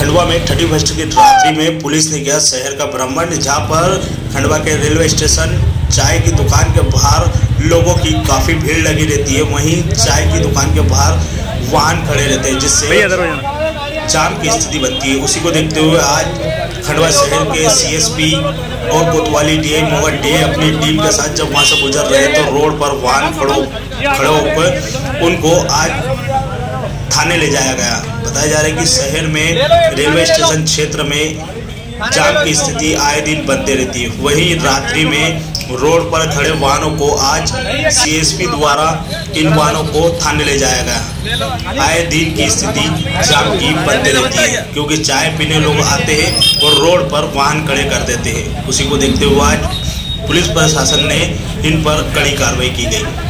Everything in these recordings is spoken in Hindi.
खंडवा में 31 की रात्रि में पुलिस ने किया शहर का भ्रमण, जहां पर खंडवा के रेलवे स्टेशन चाय की दुकान के बाहर लोगों की काफ़ी भीड़ लगी रहती है। वहीं चाय की दुकान के बाहर वाहन खड़े रहते हैं, जिससे जाम की स्थिति बनती है। उसी को देखते हुए आज खंडवा शहर के सीएसपी और कोतवाली डीआई मोहन डीआई अपनी टीम के साथ जब वहां से गुजर रहे तो रोड पर वाहन खड़े होकर उनको आज थाने ले जाया गया। बताया जा रहा है कि शहर में रेलवे स्टेशन क्षेत्र में जाम की स्थिति आए दिन बनती रहती है। वहीं रात्रि में रोड पर खड़े वाहनों को आज सीएसपी द्वारा इन वाहनों को थाने ले जाया गया। आए दिन की स्थिति जाम की बनती रहती है, क्योंकि चाय पीने लोग आते हैं और रोड पर वाहन खड़े कर देते हैं। उसी को देखते हुए आज पुलिस प्रशासन ने इन पर कड़ी कार्रवाई की गई।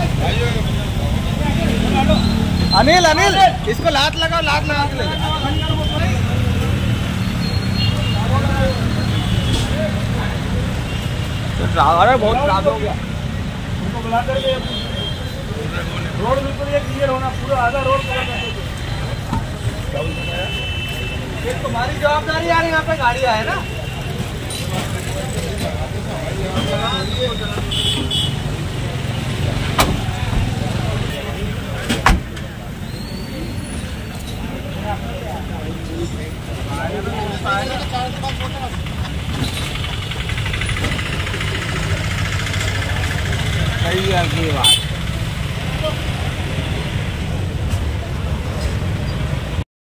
अनिल इसको लात लगा के ले जा। अरे बहुत खराब हो गया। उनको बुला कर रोड बिल्कुल ये क्लियर होना, पूरा आधा रोड ये तुम्हारी जवाबदारी यार, यहाँ पे गाड़ी आए ना। सही है आपकी बात।